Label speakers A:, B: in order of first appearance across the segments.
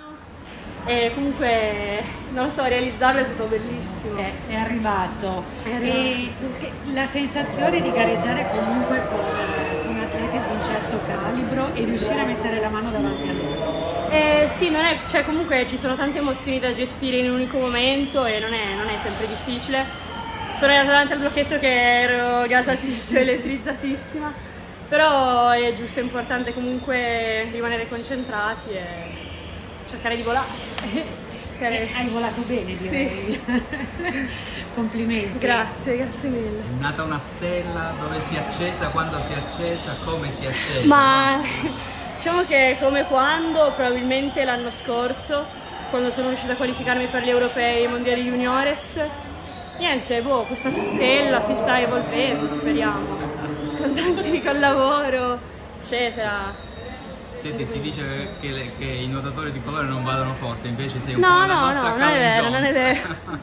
A: e comunque, non lo so, realizzarlo è stato bellissimo.
B: È arrivato.
A: Sì.
B: La sensazione di gareggiare comunque con atleti di un certo calibro e riuscire a mettere la mano davanti a loro.
A: Sì, non è, cioè comunque ci sono tante emozioni da gestire in un unico momento e non è sempre difficile. Sono arrivata davanti al blocchetto che ero gasatissima, elettrizzatissima, però è giusto, è importante comunque rimanere concentrati e cercare di volare.
B: Hai volato bene, direi. Sì. Complimenti.
A: Grazie mille.
C: È nata una stella, dove si è accesa, quando si è accesa, come si è accesa?
A: Ma diciamo che come quando, probabilmente l'anno scorso, quando sono riuscita a qualificarmi per gli europei e i mondiali juniores. Niente, boh, questa stella si sta evolvendo, speriamo, col lavoro, eccetera.
C: Senti, si dice che i nuotatori di colore non vadano forte, invece sei un po' la nostra
A: non è vero,
C: Jones.
A: non è vero.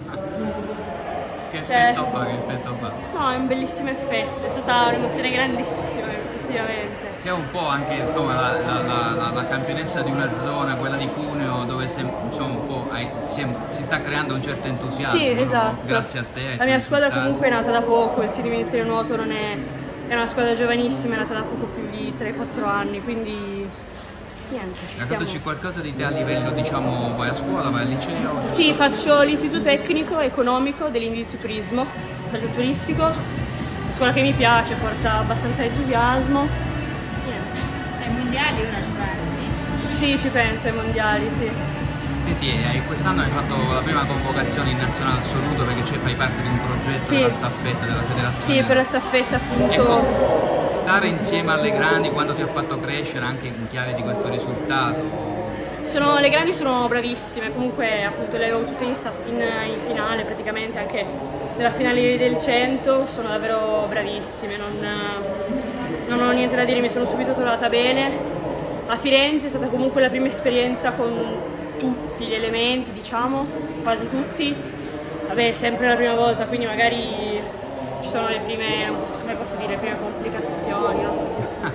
C: Che effetto fa, che effetto fa?
A: No, è un bellissimo effetto, è stata un'emozione grandissima, effettivamente.
C: Sei un po' anche, insomma, la campionessa di una zona, quella di Cuneo, dove insomma, un po' si sta creando un certo entusiasmo.
A: Sì, esatto.
C: No? Grazie a te.
A: La mia squadra comunque è nata da poco, il team Ministero Nuoto non è una squadra giovanissima, è nata da poco più di 3-4 anni, quindi niente, ci stiamo.
C: Raccontaci qualcosa di te a livello, diciamo, vai a scuola, vai al liceo?
A: Sì, faccio l'istituto tecnico economico dell'Indizio Turismo, faccio turistico, una scuola che mi piace, porta abbastanza entusiasmo, niente.
B: Ai mondiali ora ci pensi?
A: Sì, ci penso ai mondiali, sì.
C: Senti, quest'anno hai fatto la prima convocazione in nazionale assoluto perché fai parte di un progetto della staffetta della federazione.
A: Sì, per la staffetta appunto.
C: Ecco, stare insieme alle grandi quando ti ha fatto crescere anche in chiave di questo risultato?
A: Le grandi sono bravissime, comunque appunto le avevo tutte in finale praticamente, anche nella finale del 100 sono davvero bravissime, non ho niente da dire, mi sono subito trovata bene. A Firenze è stata comunque la prima esperienza con tutti gli elementi, diciamo, quasi tutti. Vabbè, sempre la prima volta, quindi magari ci sono le prime, come posso dire, le prime complicazioni, non so.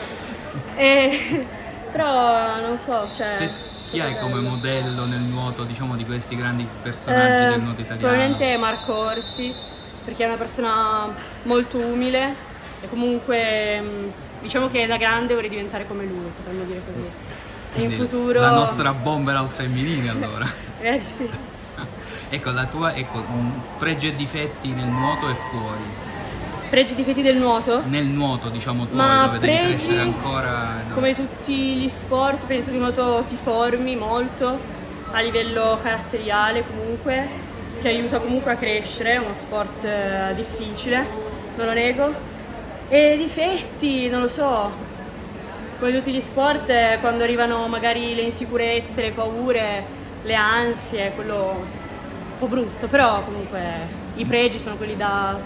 A: Però non so, cioè...
C: Chi hai come modello nel nuoto, diciamo, di questi grandi personaggi del nuoto italiano?
A: Probabilmente Marco Orsi, perché è una persona molto umile e comunque diciamo che da grande vorrei diventare come lui, potremmo dire così.
C: Quindi
A: in futuro...
C: la nostra bomber al femminile, allora.
A: Sì.
C: Ecco, pregi e difetti nel nuoto e fuori.
A: Pregi e difetti del nuoto?
C: Nel nuoto, diciamo, tuoi,
A: Ma
C: dove devi crescere ancora. No?
A: Come tutti gli sport, penso che il nuoto ti formi molto a livello caratteriale comunque, ti aiuta comunque a crescere, è uno sport difficile, non lo nego. E difetti, non lo so, come tutti gli sport, quando arrivano magari le insicurezze, le paure, le ansie, quello un po' brutto, però comunque i pregi sono quelli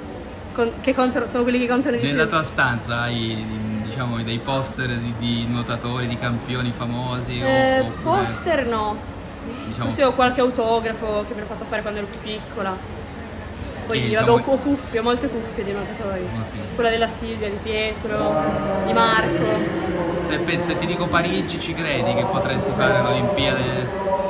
A: sono quelli che contano di più.
C: Nella tua stanza hai, diciamo, dei poster di nuotatori, di campioni famosi?
A: Poster no, diciamo... Forse ho qualche autografo che mi hanno fatto fare quando ero più piccola. Poi
C: diciamo...
A: ho cuffie, molte cuffie dei nuotatori. Quella della Silvia, di Pietro, di Marco.
C: Se ti dico Parigi, ci credi che potresti fare l'Olimpiade?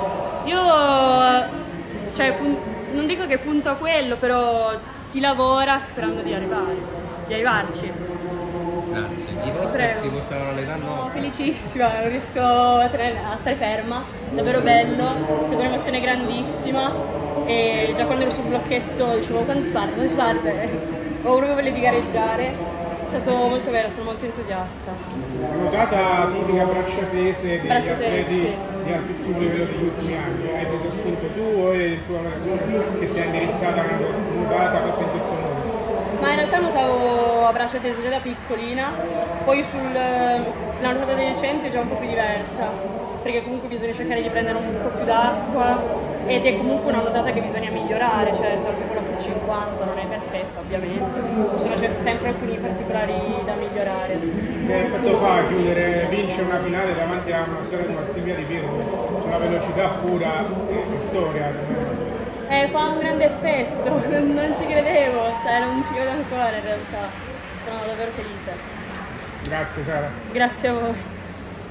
A: Io, cioè, non dico che punto a quello, però si lavora sperando di arrivarci.
C: Grazie.
D: I poster si portano all'età nostra.
A: Felicissima, non riesco a stare ferma, davvero bello, è stata un'emozione grandissima e già quando ero sul blocchetto dicevo quando si parte, ho proprio voglia di gareggiare. È stato molto bello, sono molto entusiasta.
E: La nuotata tipica braccia tese degli atleti di altissimo livello degli ultimi anni. Hai preso spunto tu o è il tuo allenatore che ti ha indirizzato a una nuotata fatta in questo modo?
A: Ma in realtà nuotavo a braccia tese già da piccolina, poi la nuotata del 100 è già un po' più diversa, perché comunque bisogna cercare di prendere un po' più d'acqua ed è comunque una nuotata che bisogna migliorare, certo, anche quella sul 50 non è perfetta ovviamente, sono sempre alcuni particolari da migliorare.
E: Che effetto fa a vincere una finale davanti a una storia di Massimiliano Di Pietro, su una velocità pura e storia?
A: Fa un grande effetto, non ci credevo, cioè non ci credo ancora in realtà, sono davvero felice.
E: Grazie Sara.
A: Grazie a voi.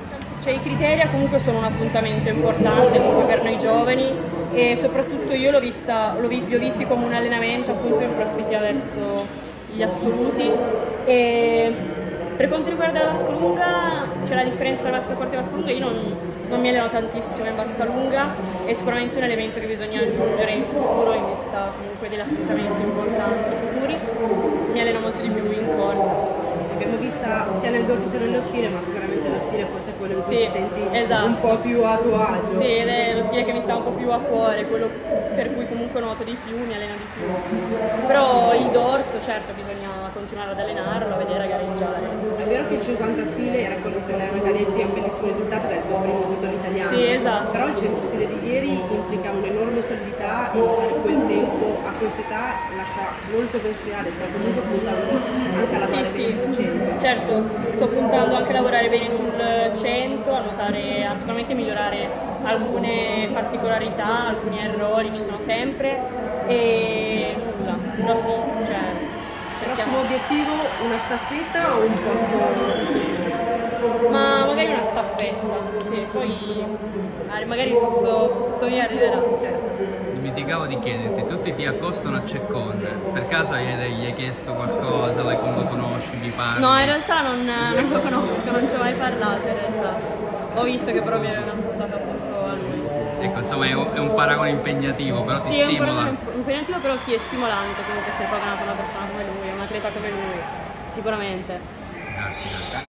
A: Cioè, i Criteria comunque sono un appuntamento importante comunque per noi giovani e soprattutto io li ho visti come un allenamento appunto in prospettiva verso gli assoluti. E per quanto riguarda la vasca lunga, c'è la differenza tra vasca corta e vasca lunga. Io non mi alleno tantissimo in vasca lunga, è sicuramente un elemento che bisogna aggiungere in futuro in vista comunque degli appuntamenti importanti futuri. Mi alleno molto di più in corda.
F: L'abbiamo vista sia nel dorso sia nello stile, ma sicuramente lo stile forse è quello in cui
A: Sì,
F: ti senti
A: esatto.
F: un po' più a tuo agio.
A: Sì, ed è lo stile che mi sta un po' più a cuore, quello per cui comunque nuoto di più, mi alleno di più. Però il dorso, certo, bisogna continuare ad allenarlo, a vedere, a gareggiare.
F: È vero che il 50 stile era quello di Tellerma Cadetti, è un bellissimo risultato del tuo primo titolo italiano.
A: Sì, esatto.
F: Però il 100 stile di ieri implica un'enorme solidità e fare quel tempo a quest'età lascia molto ben studiare, stai comunque puntando anche a lavorare bene sul 100.
A: Certo, sto puntando anche a lavorare bene sul 100, a sicuramente migliorare alcune particolarità, alcuni errori ci sono sempre e nulla, però sì, cioè
F: Prossimo obiettivo, una staffetta o un posto?
A: Ma magari una staffetta, sì, poi magari il posto tutto mio arriverà, certo.
C: Dimenticavo di chiederti, tutti ti accostano a Ceccon, per caso gli hai chiesto qualcosa, lo conosci, gli parli?
A: No, in realtà non lo conosco, non ci ho mai parlato in realtà, ho visto che però mi avevano accostato appunto a lui.
C: Ecco, insomma è un paragone impegnativo, però ti stimola.
A: Sì, è un paragone impegnativo, però sì, è stimolante comunque essere pagata una persona come lui, un atleta come lui, sicuramente.
C: Grazie.